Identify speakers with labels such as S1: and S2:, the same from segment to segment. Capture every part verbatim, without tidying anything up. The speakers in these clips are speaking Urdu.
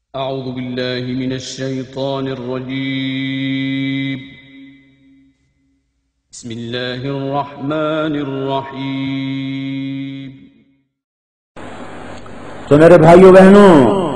S1: اعوذ باللہ من الشیطان الرجیم بسم اللہ الرحمن الرحیم۔
S2: تو میرے بھائیو بہنوں،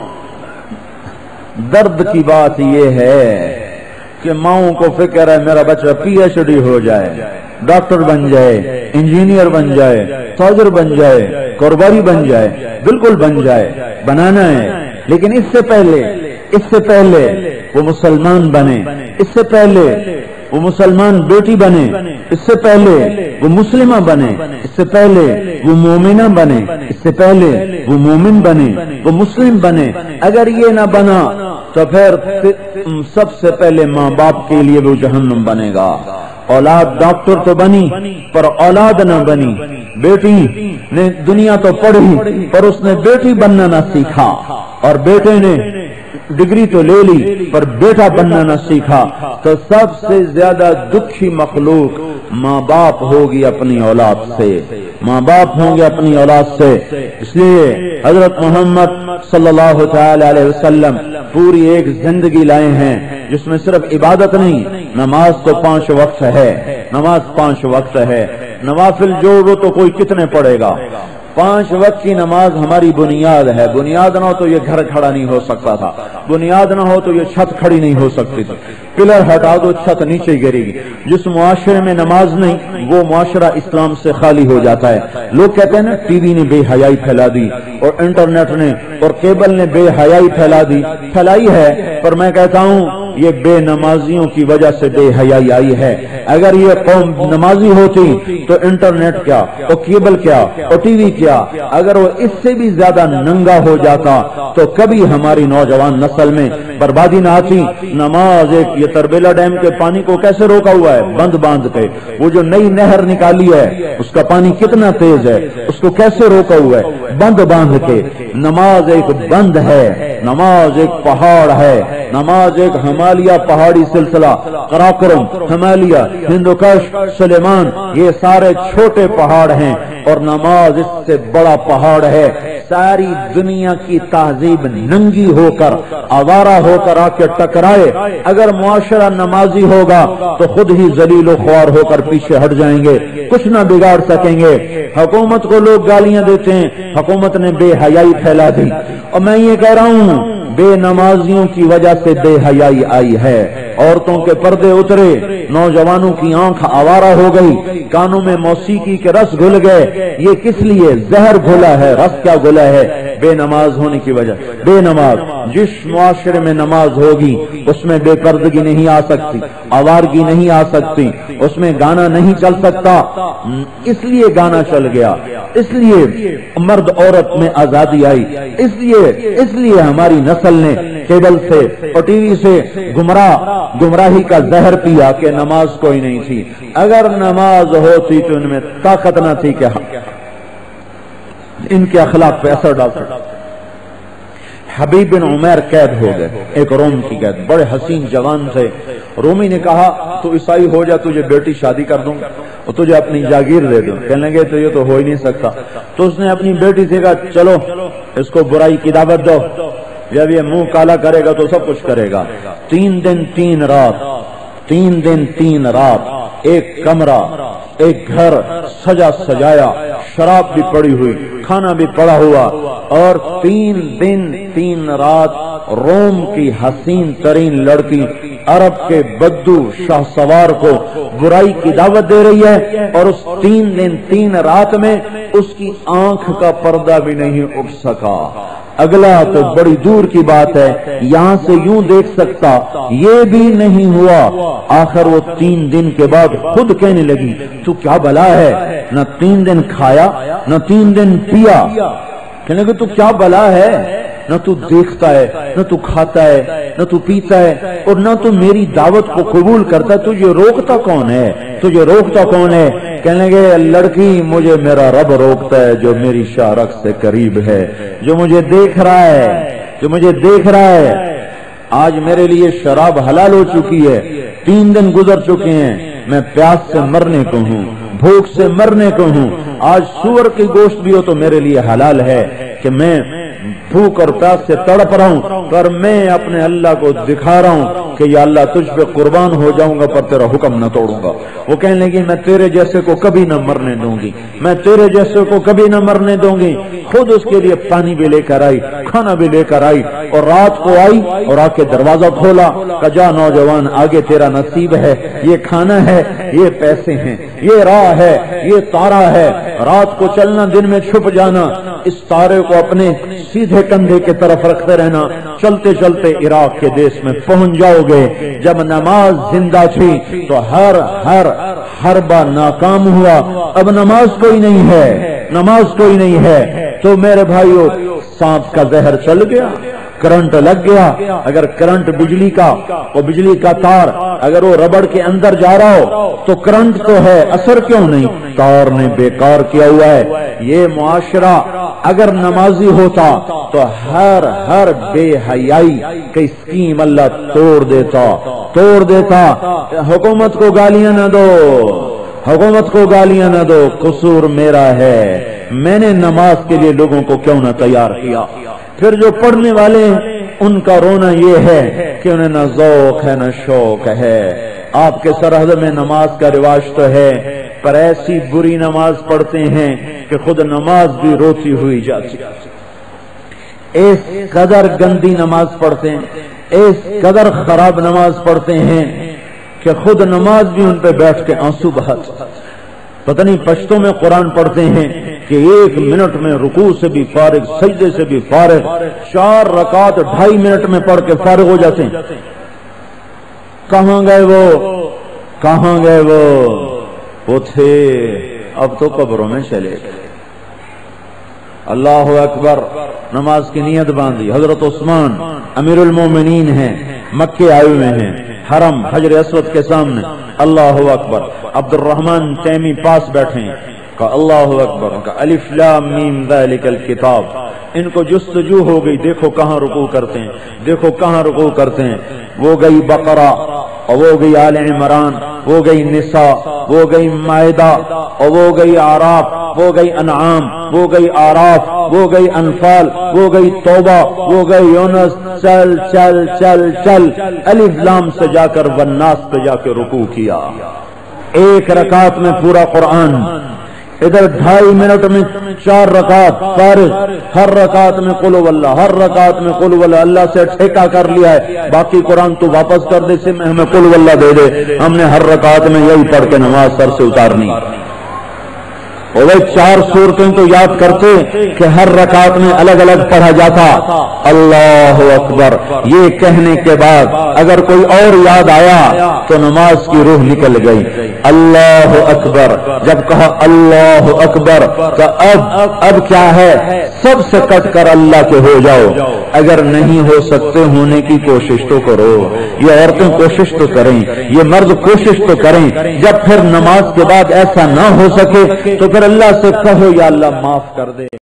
S2: درد کی بات یہ ہے کہ ماؤں کو فکر ہے میرا بچہ پی ایچ ڈی ہو جائے، ڈاکٹر بن جائے، انجینئر بن جائے، تاجر بن جائے، کاروباری بن جائے، بالکل بن جائے، بنانا ہے، لیکن اس سے پہلے اس سے پہلے وہ مسلمان بنے، اس سے پہلے وہ مسلمان بیٹی بنے، اس سے پہلے وہ مسلمہ بنے، اس سے پہلے وہ مومنہ بنے، اس سے پہلے وہ مومن بنے، وہ مسلم بنے۔ اگر یہ نہ بنا تو پھر سب سے پہلے ماں باپ کے لیے وہ جہنم بنے گا۔ اولاد ڈاکٹر تو بنی پر اولاد نہ بنی، بیٹی نے دنیا تو پڑھی پر اس نے بیٹی بننا نہ سیکھا، اور بیٹے نے ڈگری تو لے لی پر بیٹا بننا نہ سیکھا، تو سب سے زیادہ دکھی مخلوق ماں باپ ہوگی اپنی اولاد سے، ماں باپ ہوں گے اپنی اولاد سے۔ اس لیے حضرت محمد صلی اللہ تعالی علیہ وسلم پوری ایک زندگی لائے ہیں جس میں صرف عبادت نہیں، نماز تو پانچ وقت ہے، نماز پانچ وقت ہے، نوافل جوڑو تو کوئی کتنے پڑے گا۔ پانچ وقت کی نماز ہماری بنیاد ہے، بنیاد نہ ہو تو یہ گھر کھڑا نہیں ہو سکتا تھا، بنیاد نہ ہو تو یہ چھت کھڑی نہیں ہو سکتی تھی، پلر ہٹا دو چھت نیچے گرے گی۔ جس معاشرے میں نماز نہیں وہ معاشرہ اسلام سے خالی ہو جاتا ہے۔ لوگ کہتے ہیں نا ٹی وی نے بے حیائی پھیلا دی اور انٹرنیٹ نے اور کیبل نے بے حیائی پھیلا دی، پھیلائی ہے، پر میں کہتا ہوں یہ بے نمازیوں کی وجہ سے بے حیائی آئی ہے۔ اگر یہ قوم نمازی ہوتی تو انٹرنیٹ کیا اور کیبل کیا اور ٹی وی کیا، اگر وہ اس سے بھی زیادہ ننگا ہو جاتا تو کبھی ہماری نوجوان نسل میں بربادی نہ آتی۔ نماز ایک یہ تربیلا ڈیم کے پانی کو کیسے روکا ہوا ہے؟ بند باندھ کے۔ وہ جو نئی نہر نکالی ہے اس کا پانی کتنا تیز ہے، اس کو کیسے روکا ہوا ہے؟ بند باندھ کے۔ نماز ایک بند ہے، نماز ایک پہاڑ ہے، نماز ایک ہمالیہ پہاڑی سلسلہ، قراقرم، ہمالیہ، ہندوکش، سلیمان، یہ سارے چھوٹے پہاڑ ہیں اور نماز اس سے بڑا پہاڑ ہے۔ ساری دنیا کی تہذیب ننگی ہو کر آوارہ ہو کر آ کے ٹکرائے، اگر معاشرہ نمازی ہوگا تو خود ہی ذلیل و خوار ہو کر پیچھے ہٹ جائیں گے، کچھ نہ بگاڑ سکیں گے۔ حکومت کو لوگ گالیاں دیتے ہیں، حکومت نے بے حیائی پھیلا دی، اور میں یہ کہہ رہا ہوں بے نمازیوں کی وجہ سے بے حیائی آئی ہے۔ عورتوں کے پردے اترے، نوجوانوں کی آنکھ آوارہ ہو گئی، کانوں میں موسیقی کے رس گھل گئے۔ یہ کس لیے؟ زہر گھلا ہے، رس کیا گھلا ہے؟ بے نماز ہونے کی وجہ۔ بے نماز جس معاشرے میں نماز ہوگی اس میں بے پردگی نہیں آ سکتی، آوارگی نہیں آ سکتی، اس میں گانا نہیں چل سکتا۔ اس لیے گانا چل گیا، اس لیے مرد عورت میں آزادی آئی، اس لیے اس لیے ہماری نسل نے کیبل سے اور ٹی وی سے گمراہ گمراہی کا زہر پیا کہ نماز کوئی نہیں تھی۔ اگر نماز ہوتی تو ان میں طاقت نہ تھی کہ ان کے اخلاق پہ اثر ڈال سکتا۔ حبیب بن عمیر قید ہو گئے، ایک روم کی قید، بڑے حسین جوان تھے۔ رومی نے کہا تو عیسائی ہو جا، تجھے بیٹی شادی کر دوں اور تجھے اپنی جاگیر دے دوں۔ کہنے لگے تو یہ تو ہو ہی نہیں سکتا۔ تو اس نے اپنی بیٹی سے کہا چلو اس کو برائی کی دعوت دو، جب یہ منہ کالا کرے گا تو سب کچھ کرے گا۔ تین دن تین رات، تین دن تین رات، ایک کمرہ، ایک گھر سجا سجایا، شراب بھی پڑی ہوئی، کھانا بھی پڑا ہوا، اور تین دن تین رات روم کی حسین ترین لڑکی عرب کے بدو شاہ سوار کو برائی کی دعوت دے رہی ہے، اور اس تین دن تین رات میں اس کی آنکھ کا پردہ بھی نہیں اٹھ سکا۔ اگلا تو بڑی دور کی بات ہے، یہاں سے یوں دیکھ سکتا، یہ بھی نہیں ہوا۔ آخر وہ تین دن کے بعد خود کہنے لگی تو کیا بلا ہے، نہ تین دن کھایا نہ تین دن پیا۔ کہنے لگے تو کیا بلا ہے، نہ تو دیکھتا ہے نہ تو کھاتا ہے نہ تو پیتا ہے اور نہ تو میری دعوت کو قبول کرتا ہے، تجھے روکتا کون ہے، تجھے روکتا کون ہے؟ کہنے لگے لڑکی مجھے میرا رب روکتا ہے جو میری شارک سے قریب ہے، جو مجھے دیکھ رہا ہے، جو مجھے دیکھ رہا ہے۔ آج میرے لیے شراب حلال ہو چکی ہے، تین دن گزر چکے ہیں، میں پیاس سے مرنے کو ہوں، بھوک سے مرنے کو ہوں۔ آج سور کی گوشت بھی ہو تو میرے لیے حلال ہے کہ میں بھوک اور پیاس سے تڑپ رہا ہوں، پر میں اپنے اللہ کو دکھا رہا ہوں کہ یا اللہ تجھ پہ قربان ہو جاؤں گا پر تیرا حکم نہ توڑوں گا۔ وہ کہنے لگی میں تیرے جیسے کو کبھی نہ مرنے دوں گی، میں تیرے جیسے کو کبھی نہ مرنے دوں گی۔ خود اس کے لیے پانی بھی لے کر آئی، کھانا بھی لے کر آئی، اور رات کو آئی اور آ کے دروازہ کھولا، کہا جا نوجوان آگے تیرا نصیب ہے، یہ کھانا ہے، یہ پیسے ہیں، یہ راہ ہے، یہ تارا ہے، رات کو چلنا دن میں چھپ جانا، اس تارے کو اپنے سیدھے کندھے کی طرف رکھتے رہنا، چلتے چلتے عراق کے دیش میں پہنچ جاؤ گے۔ جب نماز زندہ تھی تو ہر ہر حربہ ناکام ہوا، اب نماز کوئی نہیں ہے، نماز کوئی نہیں ہے، تو میرے بھائیو سانپ کا زہر چل گیا، کرنٹ لگ گیا۔ اگر کرنٹ بجلی کا وہ بجلی کا تار اگر وہ ربڑ کے اندر جا رہا ہو تو کرنٹ تو ہے، اثر کیوں نہیں؟ تار نے بیکار کیا ہوا ہے۔ یہ معاشرہ اگر نمازی ہوتا تو ہر ہر بے حیائی کی اسکیم اللہ توڑ دیتا توڑ دیتا حکومت کو گالیاں نہ دو، حکومت کو گالیاں نہ دو، قصور میرا ہے، میں نے نماز کے لیے لوگوں کو کیوں نہ تیار کیا۔ پھر جو پڑھنے والے ہیں ان کا رونا یہ ہے کہ انہیں نہ ذوق ہے نہ شوق ہے۔ آپ کے سرحد میں نماز کا رواج تو ہے، پر ایسی بری نماز پڑھتے ہیں کہ خود نماز بھی روتی ہوئی جاتی، اس قدر گندی نماز پڑھتے ہیں، اس قدر خراب نماز پڑھتے ہیں کہ خود نماز بھی ان پہ بیٹھ کے آنسو بہاتے۔ پتہ نہیں پشتوں میں قرآن پڑھتے ہیں کہ ایک منٹ میں رکوع سے بھی فارغ، سجدے سے بھی فارغ، چار رکعت ڈھائی منٹ میں پڑھ کے فارغ ہو جاتے ہیں۔ کہاں گئے وہ کہاں گئے وہ وہ تھے، اب تو قبروں میں چلے گئے۔ اللہ اکبر، نماز کی نیت باندھی، حضرت عثمان امیر المومنین ہیں، مکے آئے ہوئے ہیں، حرم حجر اسود کے سامنے، اللہ اکبر، عبد الرحمن تیمی پاس بیٹھے ہیں، کہ اللہ اکبر، کہ الف لام میم ذالک الکتاب، ان کو جستجو ہو گئی، دیکھو کہاں رکوع کرتے ہیں، دیکھو کہاں رکوع کرتے ہیں۔ وہ گئی بقرہ، اور وہ گئی آل عمران، وہ گئی نساء، وہ گئی مائدہ، اور وہ گئی اعراف، وہ گئی انعام، وہ گئی آراف، وہ گئی انفال، وہ گئی توبہ، وہ گئی یونس، چل چل چل چل الف لام سے جا کر والناس پہ جا کے رکوع کیا۔ ایک رکعت میں پورا قرآن، ادھر ڈھائی منٹ میں چار رکعت فارغ، ہر رکعت میں قل واللہ، ہر رکعت میں قل واللہ، اللہ سے ٹھیکہ کر لیا ہے باقی قرآن تو واپس کر دے، سے میں ہمیں قل واللہ دے دے، ہم نے ہر رکعت میں یہی پڑھ کے نماز سر سے اتارنی۔ اور وہ چار صورتیں تو یاد کرتے کہ ہر رکعت میں الگ الگ پڑھا جاتا۔ اللہ اکبر، یہ کہنے کے بعد اگر کوئی اور یاد آیا تو نماز کی روح نکل گئی۔ اللہ اکبر، جب کہا اللہ اکبر تو اب اب کیا ہے، سب سے کٹ کر اللہ کے ہو جاؤ۔ اگر نہیں ہو سکتے ہونے کی کوشش تو کرو، یہ عورتیں کوشش تو کریں، یہ مرد کوشش تو کریں۔ جب پھر نماز کے بعد ایسا نہ ہو سکے تو پھر اللہ سے کہو یا اللہ معاف کر دے۔